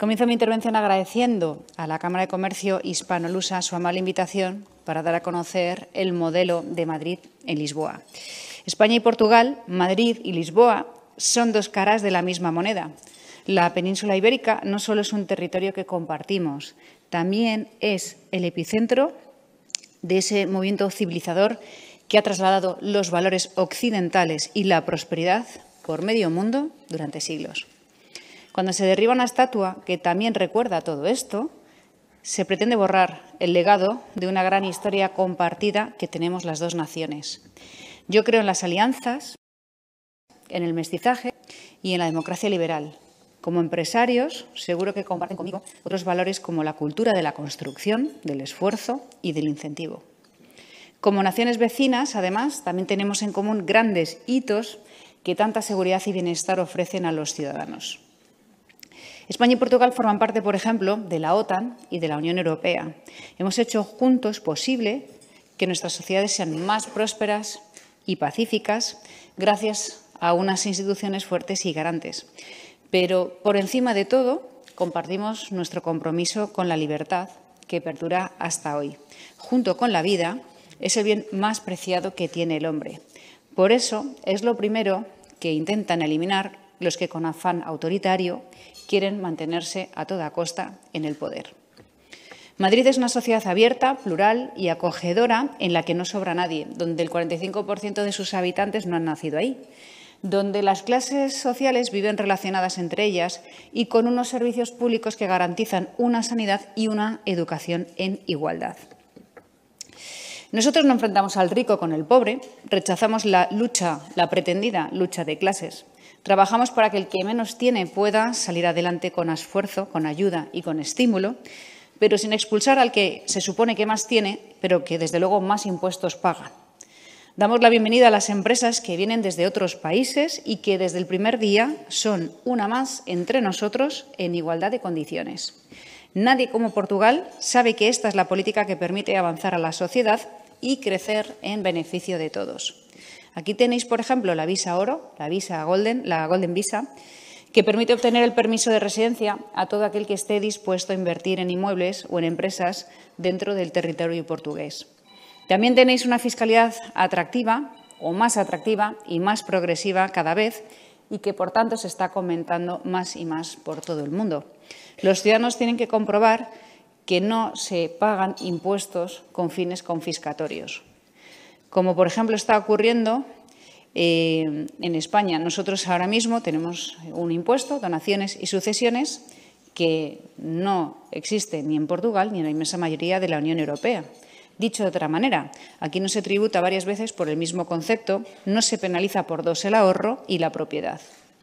Comienzo mi intervención agradeciendo a la Cámara de Comercio Hispano-Lusa su amable invitación para dar a conocer el modelo de Madrid en Lisboa. España y Portugal, Madrid y Lisboa, son dos caras de la misma moneda. La península ibérica no solo es un territorio que compartimos, también es el epicentro de ese movimiento civilizador que ha trasladado los valores occidentales y la prosperidad por medio mundo durante siglos. Cuando se derriba una estatua que también recuerda todo esto, se pretende borrar el legado de una gran historia compartida que tenemos las dos naciones. Yo creo en las alianzas, en el mestizaje y en la democracia liberal. Como empresarios, seguro que comparten conmigo otros valores como la cultura de la construcción, del esfuerzo y del incentivo. Como naciones vecinas, además, también tenemos en común grandes hitos que tanta seguridad y bienestar ofrecen a los ciudadanos. España y Portugal forman parte, por ejemplo, de la OTAN y de la Unión Europea. Hemos hecho juntos posible que nuestras sociedades sean más prósperas y pacíficas gracias a unas instituciones fuertes y garantes. Pero, por encima de todo, compartimos nuestro compromiso con la libertad, que perdura hasta hoy. Junto con la vida, es el bien más preciado que tiene el hombre. Por eso, es lo primero que intentan eliminar los que con afán autoritario quieren mantenerse a toda costa en el poder. Madrid es una sociedad abierta, plural y acogedora en la que no sobra nadie, donde el 45% de sus habitantes no han nacido ahí, donde las clases sociales viven relacionadas entre ellas y con unos servicios públicos que garantizan una sanidad y una educación en igualdad. Nosotros no enfrentamos al rico con el pobre, rechazamos la pretendida lucha de clases. Trabajamos para que el que menos tiene pueda salir adelante con esfuerzo, con ayuda y con estímulo, pero sin expulsar al que se supone que más tiene, pero que desde luego más impuestos paga. Damos la bienvenida a las empresas que vienen desde otros países y que desde el primer día son una más entre nosotros en igualdad de condiciones. Nadie como Portugal sabe que esta es la política que permite avanzar a la sociedad y crecer en beneficio de todos. Aquí tenéis, por ejemplo, la visa oro, la Golden Visa, que permite obtener el permiso de residencia a todo aquel que esté dispuesto a invertir en inmuebles o en empresas dentro del territorio portugués. También tenéis una fiscalidad atractiva o más atractiva y más progresiva cada vez y que, por tanto, se está comentando más y más por todo el mundo. Los ciudadanos tienen que comprobar que no se pagan impuestos con fines confiscatorios. Como, por ejemplo, está ocurriendo en España. Nosotros ahora mismo tenemos un impuesto, donaciones y sucesiones, que no existe ni en Portugal ni en la inmensa mayoría de la Unión Europea. Dicho de otra manera, aquí no se tributa varias veces por el mismo concepto, no se penaliza por dos el ahorro y la propiedad.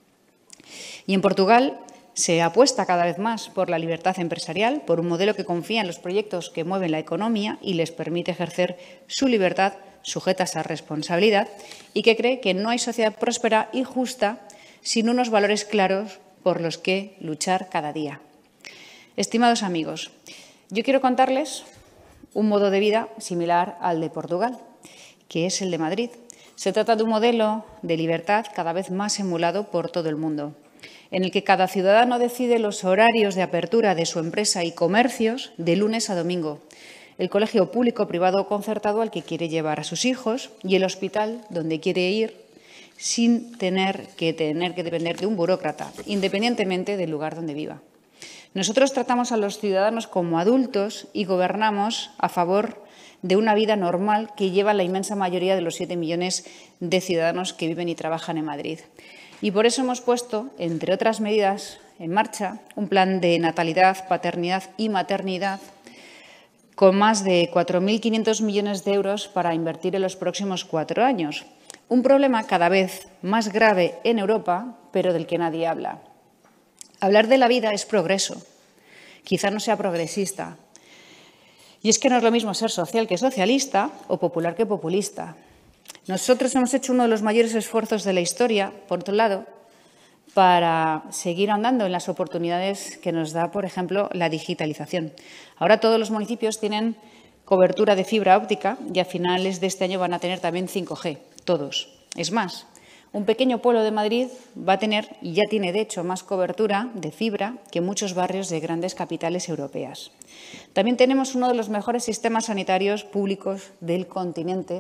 Y en Portugal se apuesta cada vez más por la libertad empresarial, por un modelo que confía en los proyectos que mueven la economía y les permite ejercer su libertad sujetas a responsabilidad y que cree que no hay sociedad próspera y justa sin unos valores claros por los que luchar cada día. Estimados amigos, yo quiero contarles un modo de vida similar al de Portugal, que es el de Madrid. Se trata de un modelo de libertad cada vez más emulado por todo el mundo, en el que cada ciudadano decide los horarios de apertura de su empresa y comercios de lunes a domingo, el colegio público, privado o concertado al que quiere llevar a sus hijos y el hospital donde quiere ir sin tener que depender de un burócrata, independientemente del lugar donde viva. Nosotros tratamos a los ciudadanos como adultos y gobernamos a favor de una vida normal que lleva la inmensa mayoría de los 7 millones de ciudadanos que viven y trabajan en Madrid. Y por eso hemos puesto, entre otras medidas, en marcha un plan de natalidad, paternidad y maternidad con más de 4.500 millones de euros para invertir en los próximos 4 años. Un problema cada vez más grave en Europa, pero del que nadie habla. Hablar de la vida es progreso. Quizá no sea progresista. Y es que no es lo mismo ser social que socialista o popular que populista. Nosotros hemos hecho uno de los mayores esfuerzos de la historia, por otro lado, para seguir andando en las oportunidades que nos da, por ejemplo, la digitalización. Ahora todos los municipios tienen cobertura de fibra óptica y a finales de este año van a tener también 5G, todos. Es más, Un pequeño pueblo de Madrid va a tener, y ya tiene de hecho, más cobertura de fibra que muchos barrios de grandes capitales europeas. También tenemos uno de los mejores sistemas sanitarios públicos del continente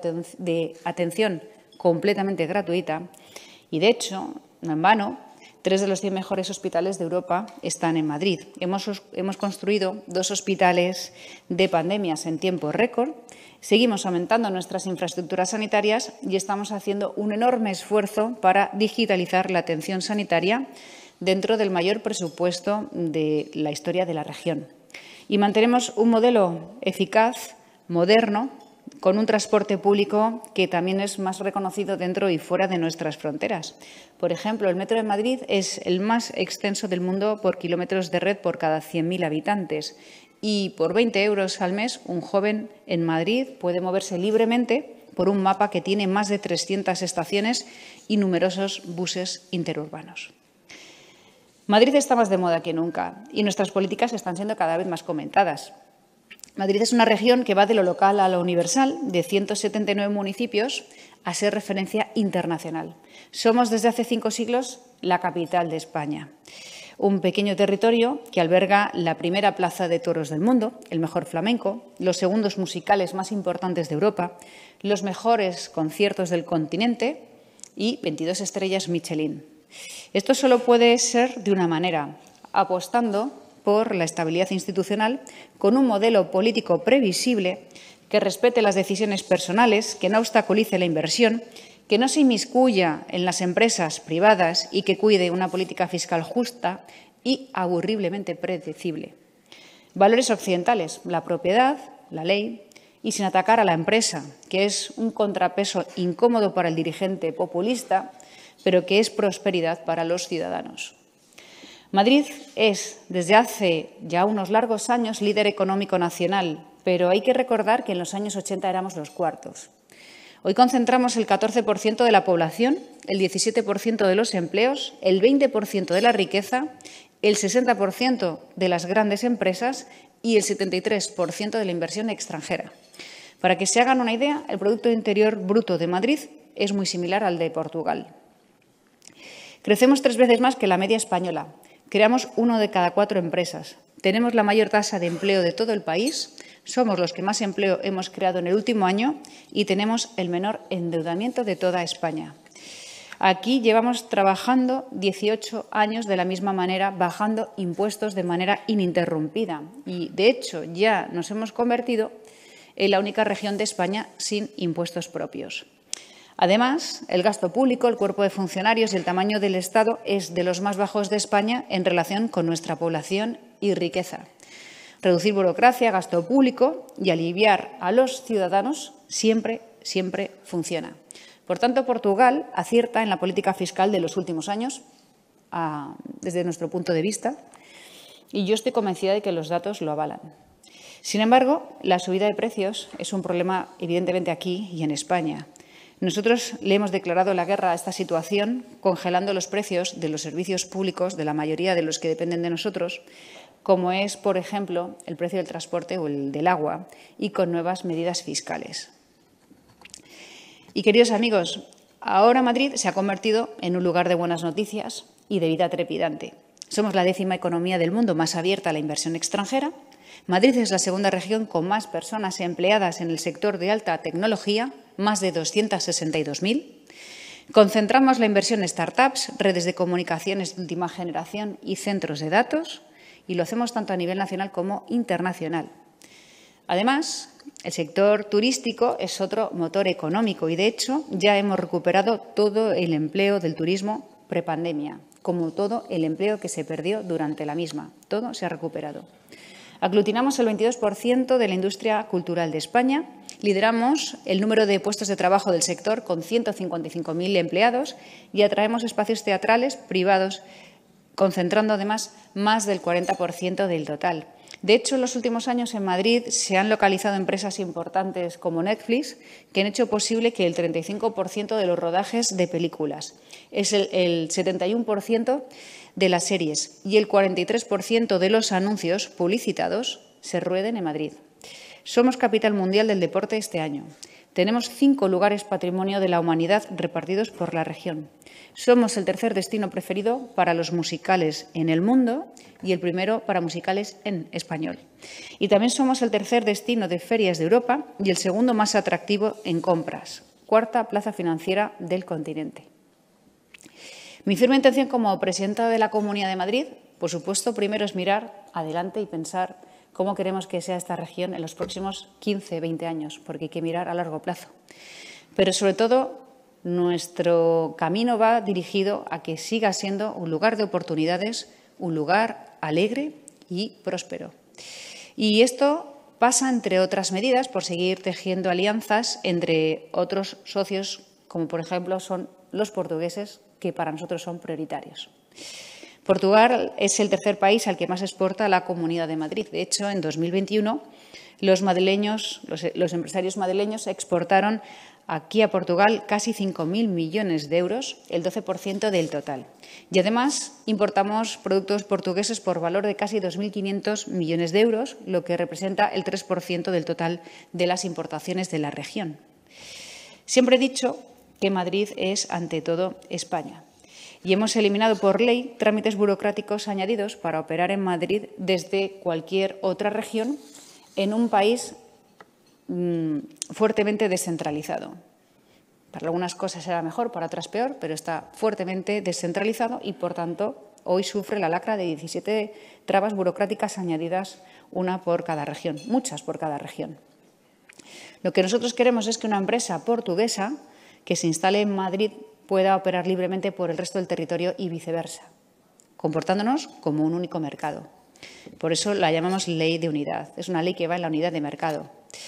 de atención completamente gratuita y, de hecho, no en vano, 3 de los 100 mejores hospitales de Europa están en Madrid. Hemos construido 2 hospitales de pandemias en tiempo récord, seguimos aumentando nuestras infraestructuras sanitarias y estamos haciendo un enorme esfuerzo para digitalizar la atención sanitaria dentro del mayor presupuesto de la historia de la región. Y mantenemos un modelo eficaz, moderno, con un transporte público que también es más reconocido dentro y fuera de nuestras fronteras. Por ejemplo, el Metro de Madrid es el más extenso del mundo por kilómetros de red por cada 100.000 habitantes. Y por 20 euros al mes, un joven en Madrid puede moverse libremente por un mapa que tiene más de 300 estaciones y numerosos buses interurbanos. Madrid está más de moda que nunca y nuestras políticas están siendo cada vez más comentadas. Madrid es una región que va de lo local a lo universal, de 179 municipios, a ser referencia internacional. Somos desde hace 5 siglos la capital de España. Un pequeño territorio que alberga la primera plaza de toros del mundo, el mejor flamenco, los segundos musicales más importantes de Europa, los mejores conciertos del continente y 22 estrellas Michelin. Esto solo puede ser de una manera, apostando por la estabilidad institucional, con un modelo político previsible que respete las decisiones personales, que no obstaculice la inversión, que no se inmiscuya en las empresas privadas y que cuide una política fiscal justa y aburriblemente predecible. Valores occidentales, la propiedad, la ley y sin atacar a la empresa, que es un contrapeso incómodo para el dirigente populista, pero que es prosperidad para los ciudadanos. Madrid es, desde hace ya unos largos años, líder económico nacional, pero hay que recordar que en los años 80 éramos los cuartos. Hoy concentramos el 14% de la población, el 17% de los empleos, el 20% de la riqueza, el 60% de las grandes empresas y el 73% de la inversión extranjera. Para que se hagan una idea, el Producto Interior Bruto de Madrid es muy similar al de Portugal. Crecemos 3 veces más que la media española. Creamos 1 de cada 4 empresas. Tenemos la mayor tasa de empleo de todo el país. Somos los que más empleo hemos creado en el último año y tenemos el menor endeudamiento de toda España. Aquí llevamos trabajando 18 años de la misma manera, bajando impuestos de manera ininterrumpida. Y, de hecho, ya nos hemos convertido en la única región de España sin impuestos propios. Además, el gasto público, el cuerpo de funcionarios y el tamaño del Estado es de los más bajos de España en relación con nuestra población y riqueza. Reducir burocracia, gasto público y aliviar a los ciudadanos siempre funciona. Por tanto, Portugal acierta en la política fiscal de los últimos años, desde nuestro punto de vista, y yo estoy convencida de que los datos lo avalan. Sin embargo, la subida de precios es un problema, evidentemente, aquí y en España. Nosotros le hemos declarado la guerra a esta situación, congelando los precios de los servicios públicos de la mayoría de los que dependen de nosotros, como es, por ejemplo, el precio del transporte o el del agua, y con nuevas medidas fiscales. Y, queridos amigos, ahora Madrid se ha convertido en un lugar de buenas noticias y de vida trepidante. Somos la 10ª economía del mundo más abierta a la inversión extranjera. Madrid es la segunda región con más personas empleadas en el sector de alta tecnología, más de 262.000. Concentramos la inversión en startups, redes de comunicaciones de última generación y centros de datos, y lo hacemos tanto a nivel nacional como internacional. Además, el sector turístico es otro motor económico y, de hecho, ya hemos recuperado todo el empleo del turismo prepandemia, como todo el empleo que se perdió durante la misma. Todo se ha recuperado. Aglutinamos el 22% de la industria cultural de España, lideramos el número de puestos de trabajo del sector con 155.000 empleados y atraemos espacios teatrales privados, concentrando además más del 40% del total. De hecho, en los últimos años en Madrid se han localizado empresas importantes como Netflix que han hecho posible que el 35% de los rodajes de películas, es el 71% de las series y el 43% de los anuncios publicitados se rueden en Madrid. Somos capital mundial del deporte este año. Tenemos 5 lugares patrimonio de la humanidad repartidos por la región. Somos el tercer destino preferido para los musicales en el mundo y el primero para musicales en español. Y también somos el tercer destino de ferias de Europa y el segundo más atractivo en compras. 4ª plaza financiera del continente. Mi firme intención como presidenta de la Comunidad de Madrid, por supuesto, primero es mirar adelante y pensar cómo queremos que sea esta región en los próximos 15, 20 años, porque hay que mirar a largo plazo. Pero, sobre todo, nuestro camino va dirigido a que siga siendo un lugar de oportunidades, un lugar alegre y próspero. Y esto pasa, entre otras medidas, por seguir tejiendo alianzas entre otros socios, como por ejemplo son los portugueses, que para nosotros son prioritarios. Portugal es el tercer país al que más exporta la Comunidad de Madrid. De hecho, en 2021, los empresarios madrileños exportaron aquí a Portugal casi 5.000 millones de euros, el 12% del total. Y además importamos productos portugueses por valor de casi 2.500 millones de euros, lo que representa el 3% del total de las importaciones de la región. Siempre he dicho que Madrid es, ante todo, España. Y hemos eliminado por ley trámites burocráticos añadidos para operar en Madrid desde cualquier otra región en un país fuertemente descentralizado. Para algunas cosas será mejor, para otras peor, pero está fuertemente descentralizado y, por tanto, hoy sufre la lacra de 17 trabas burocráticas añadidas, una por cada región, muchas por cada región. Lo que nosotros queremos es que una empresa portuguesa que se instale en Madrid pueda operar libremente por el resto del territorio y viceversa, comportándonos como un único mercado. Por eso la llamamos ley de unidad. Es una ley que va en la unidad de mercado.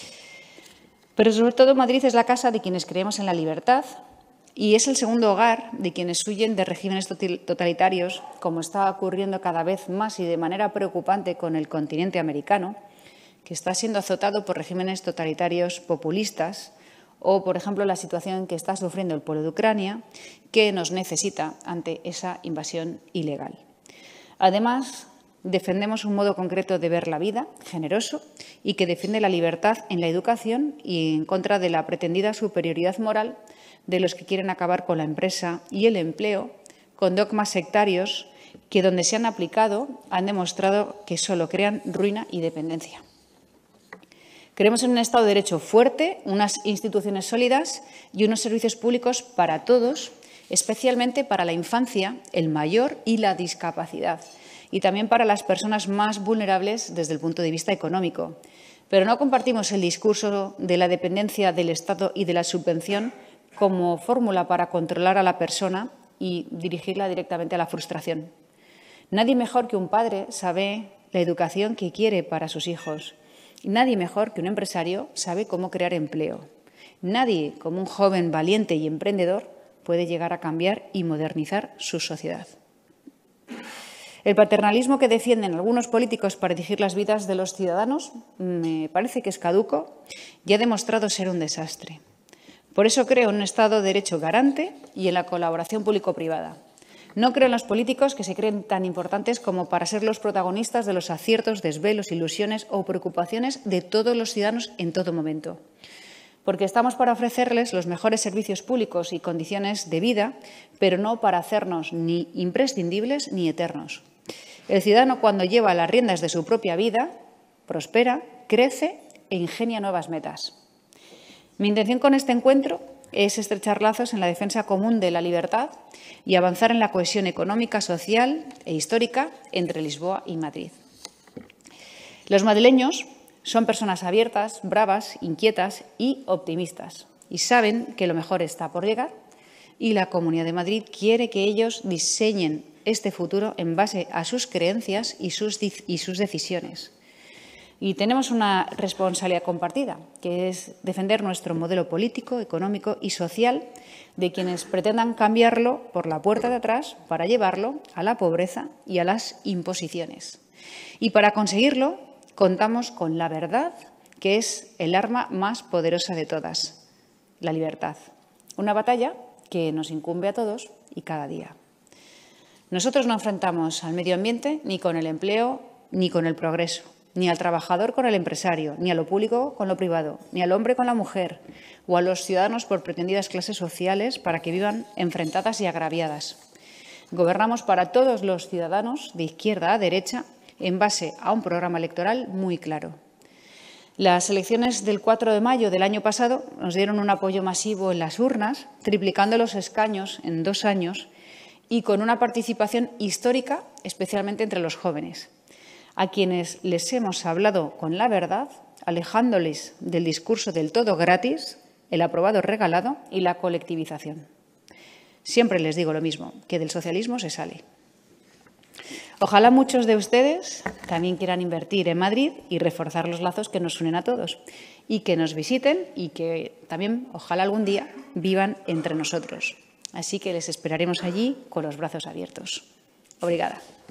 Pero sobre todo Madrid es la casa de quienes creemos en la libertad y es el segundo hogar de quienes huyen de regímenes totalitarios, como está ocurriendo cada vez más y de manera preocupante con el continente americano, que está siendo azotado por regímenes totalitarios populistas, o, por ejemplo, la situación que está sufriendo el pueblo de Ucrania, que nos necesita ante esa invasión ilegal. Además, defendemos un modo concreto de ver la vida, generoso, y que defiende la libertad en la educación y en contra de la pretendida superioridad moral de los que quieren acabar con la empresa y el empleo, con dogmas sectarios que, donde se han aplicado, han demostrado que solo crean ruina y dependencia. Creemos en un Estado de Derecho fuerte, unas instituciones sólidas y unos servicios públicos para todos, especialmente para la infancia, el mayor y la discapacidad, y también para las personas más vulnerables desde el punto de vista económico. Pero no compartimos el discurso de la dependencia del Estado y de la subvención como fórmula para controlar a la persona y dirigirla directamente a la frustración. Nadie mejor que un padre sabe la educación que quiere para sus hijos. Nadie mejor que un empresario sabe cómo crear empleo. Nadie, como un joven valiente y emprendedor, puede llegar a cambiar y modernizar su sociedad. El paternalismo que defienden algunos políticos para dirigir las vidas de los ciudadanos me parece que es caduco y ha demostrado ser un desastre. Por eso creo en un Estado de Derecho garante y en la colaboración público-privada. No creo en los políticos que se creen tan importantes como para ser los protagonistas de los aciertos, desvelos, ilusiones o preocupaciones de todos los ciudadanos en todo momento. Porque estamos para ofrecerles los mejores servicios públicos y condiciones de vida, pero no para hacernos ni imprescindibles ni eternos. El ciudadano, cuando lleva las riendas de su propia vida, prospera, crece e ingenia nuevas metas. Mi intención con este encuentro es estrechar lazos en la defensa común de la libertad y avanzar en la cohesión económica, social e histórica entre Lisboa y Madrid. Los madrileños son personas abiertas, bravas, inquietas y optimistas, y saben que lo mejor está por llegar, y la Comunidad de Madrid quiere que ellos diseñen este futuro en base a sus creencias y sus decisiones. Y tenemos una responsabilidad compartida, que es defender nuestro modelo político, económico y social de quienes pretendan cambiarlo por la puerta de atrás para llevarlo a la pobreza y a las imposiciones. Y para conseguirlo contamos con la verdad, que es el arma más poderosa de todas, la libertad. Una batalla que nos incumbe a todos y cada día. Nosotros no enfrentamos al medio ambiente ni con el empleo ni con el progreso. ni al trabajador con el empresario, ni a lo público con lo privado, ni al hombre con la mujer, o a los ciudadanos por pretendidas clases sociales para que vivan enfrentadas y agraviadas. Gobernamos para todos los ciudadanos, de izquierda a derecha, en base a un programa electoral muy claro. Las elecciones del 4 de mayo del año pasado nos dieron un apoyo masivo en las urnas, triplicando los escaños en 2 años y con una participación histórica, especialmente entre los jóvenes, a quienes les hemos hablado con la verdad, alejándoles del discurso del todo gratis, el aprobado regalado y la colectivización. Siempre les digo lo mismo, que del socialismo se sale. Ojalá muchos de ustedes también quieran invertir en Madrid y reforzar los lazos que nos unen a todos y que nos visiten y que también, ojalá algún día, vivan entre nosotros. Así que les esperaremos allí con los brazos abiertos. Obrigada.